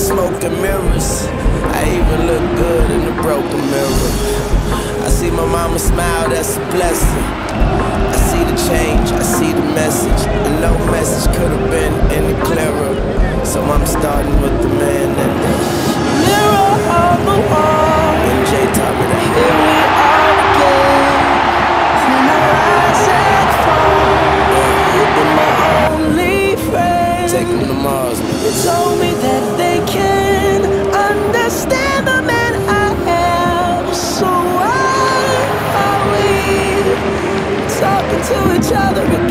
smoke and mirrors. I even look good in a broken mirror. I see my mama smile, that's a blessing. I see the change, I see the message, and no message could have been any clearer. So I'm starting with the man in the mirror on the wall. And Jay taught me that here we are again. When I rise and fall, you've been my only friend. Take them to Mars, man. You told me that they can understand the man I am. So why are we talking to each other?